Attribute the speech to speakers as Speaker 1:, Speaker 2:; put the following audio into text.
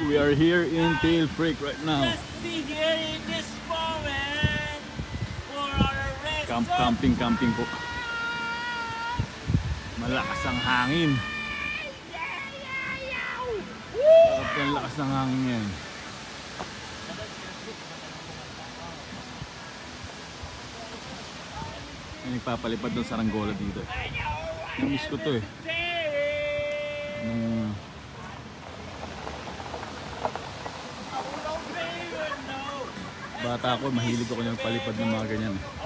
Speaker 1: We are here in Tail Creek right now.
Speaker 2: Just be here in this moment for our rest.
Speaker 1: Camping po. Malakas ang hangin. Ang lakas ng hangin ngayon. May nagpapalipad ng saranggola dito. Namiss ko to eh. Bata ako, mahilig ako niyang palipad ng mga ganyan eh.